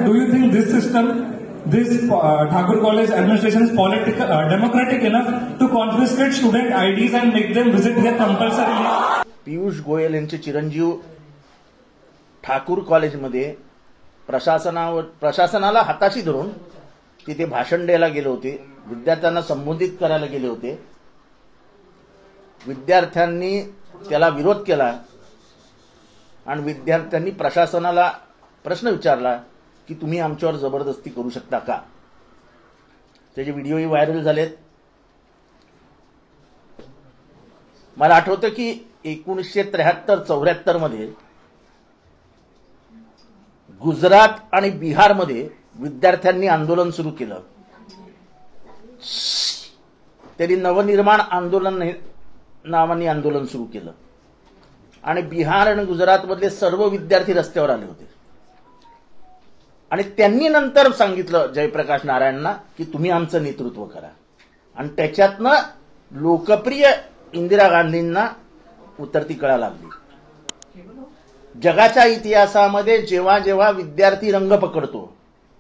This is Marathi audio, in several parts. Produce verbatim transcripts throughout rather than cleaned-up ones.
do you think this system, this uh, Thakur College administration is political, uh, democratic enough to confiscate student I Ds and make them visit here compulsorily? Piyush Goyal यांचे चिरंजीव ठाकूर कॉलेजमध्ये प्रशासनावर प्रशासनाला हाताशी धरून तिथे भाषण द्यायला गेले होते, विद्यार्थ्यांना संबोधित करायला गेले होते. विद्यार्थ्यांनी त्याला विरोध केला आणि विद्यार्थ्यांनी प्रशासनाला प्रश्न विचारला की तुम्ही आमच्यावर जबरदस्ती करू शकता का. त्याचे व्हिडिओही व्हायरल झालेत. मला आठवतं की एकोणीसशे त्र्याहत्तर चौऱ्याहत्तर मध्ये गुजरात आणि बिहारमध्ये विद्यार्थ्यांनी आंदोलन सुरू केलं. त्यांनी नवनिर्माण आंदोलन नावाने आंदोलन सुरू केलं आणि बिहार आणि गुजरातमधले सर्व विद्यार्थी रस्त्यावर आले होते. आणि त्यांनी नंतर सांगितलं जयप्रकाश नारायणना की तुम्ही आमचं नेतृत्व करा. आणि त्याच्यातनं लोकप्रिय इंदिरा गांधींना उतरती कळा लागली. जगाच्या इतिहासामध्ये जेव्हा जेव्हा विद्यार्थी रंग पकडतो,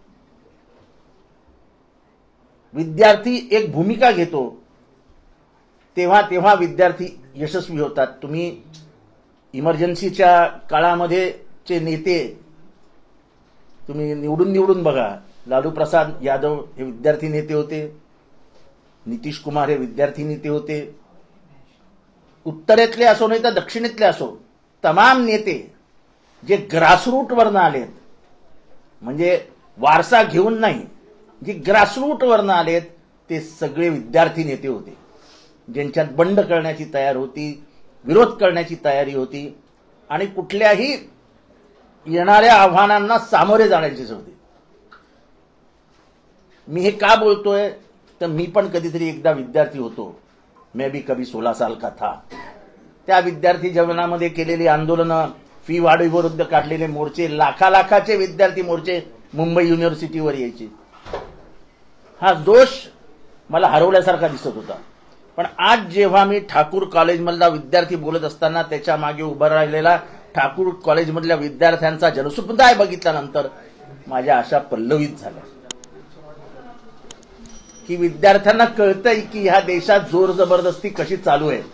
विद्यार्थी एक भूमिका घेतो, तेव्हा तेव्हा विद्यार्थी यशस्वी होतात. तुम्ही इमर्जन्सीच्या काळामध्ये चे नेते तुम्ही निवडून निवडून बघा. लालू प्रसाद यादव हे विद्यार्थी नेते होते, नितीश कुमार हे विद्यार्थी नेते होते. उत्तरेतले असो नाही तर दक्षिणेतले असो, तमाम नेते जे ग्रासरूटवरनं आलेत, म्हणजे वारसा घेऊन नाही, जे ग्रासरूटवरनं आलेत, ते सगळे विद्यार्थी नेते होते, ज्यांच्यात बंड करण्याची तयारी होती, विरोध करण्याची तयारी होती आणि कुठल्याही येणाऱ्या आव्हानांना सामोरे जाण्याची होती. मी हे का बोलतोय तर मी पण कधीतरी एकदा विद्यार्थी होतो. मैं भी कभी सोळा साल का था. त्या विद्यार्थी जीवनामध्ये केलेली आंदोलनं, फी वाढीविरुद्ध काढलेले मोर्चे, लाखा लाखाचे विद्यार्थी मोर्चे मुंबई युनिव्हर्सिटीवर यायचे. हा दोष मला हरवल्यासारखा दिसत होता. पण आज जेव्हा मी ठाकूर कॉलेजमधला विद्यार्थी बोलत असताना त्याच्या मागे उभा राहिलेला ठाकूर कॉलेजमधल्या विद्यार्थ्यांचा जनसमुदाय बघितल्यानंतर माझ्या आशा पल्लवित झाल्या की विद्यार्थ्यांना कळतंय की ह्या देशात जोर जबरदस्ती कशी चालू आहे.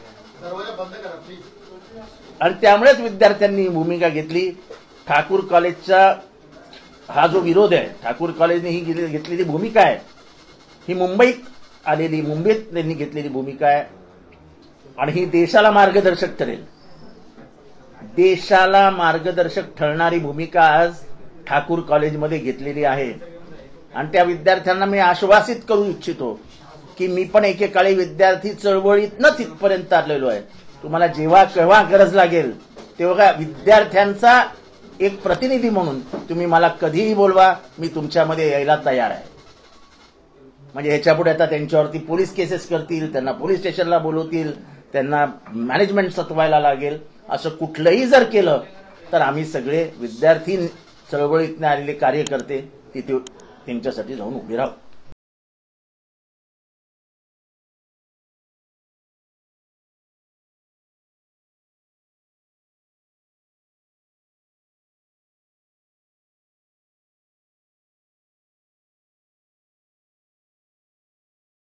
आणि त्यामुळेच विद्यार्थ्यांनी भूमिका घेतली. ठाकूर कॉलेजचा हा जो विरोध आहे, ठाकूर कॉलेजने ही घेतलेली भूमिका आहे, ही मुंबईत आलेली, मुंबईत त्यांनी घेतलेली भूमिका आहे आणि ही देशाला मार्गदर्शक ठरेल. देशाला मार्गदर्शक ठरणारी भूमिका आज ठाकूर कॉलेजमध्ये घेतलेली आहे. आणि त्या विद्यार्थ्यांना मी आश्वासित करू इच्छितो की मी पण एकेकाळी विद्यार्थी चळवळीतनंच इथपर्यंत आलेलो आहे. तुम्हाला जेव्हा केव्हा गरज लागेल तेव्हा विद्यार्थ्यांचा एक प्रतिनिधी म्हणून तुम्ही मला कधीही बोलवा, मी तुमच्यामध्ये यायला तयार आहे. म्हणजे ह्याच्यापुढे आता त्यांच्यावरती पोलीस केसेस करतील, त्यांना पोलीस स्टेशनला बोलवतील, त्यांना मॅनेजमेंट सतवायला लागेल. असं कुठलंही जर केलं तर आम्ही सगळे विद्यार्थी चळवळीतून आलेले कार्यकर्ते तिथे त्यांच्यासाठी जाऊन उभे राहू.